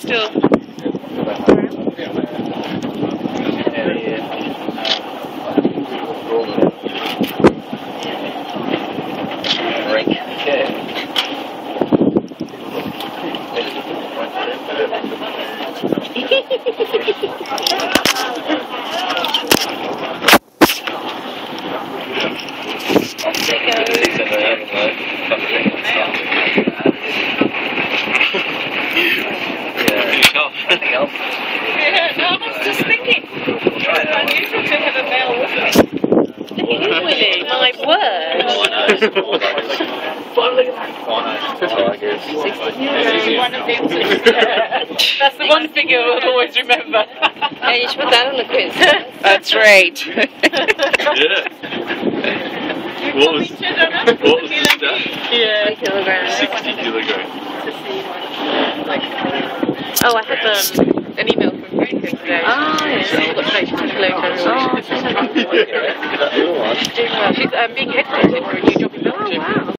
still. Yeah, no, I was just thinking. It's unusual to have a male with me. Willie, my word. One of them. That's the one thing you'll always remember. Yeah, you should put that on the quiz. That's right. Yeah. What was the stat? Yeah. 3 kilograms. 60 kilograms. Oh, I had An email from Frank today. Oh, yeah. She's got later. Oh, She's being headhunted for a new job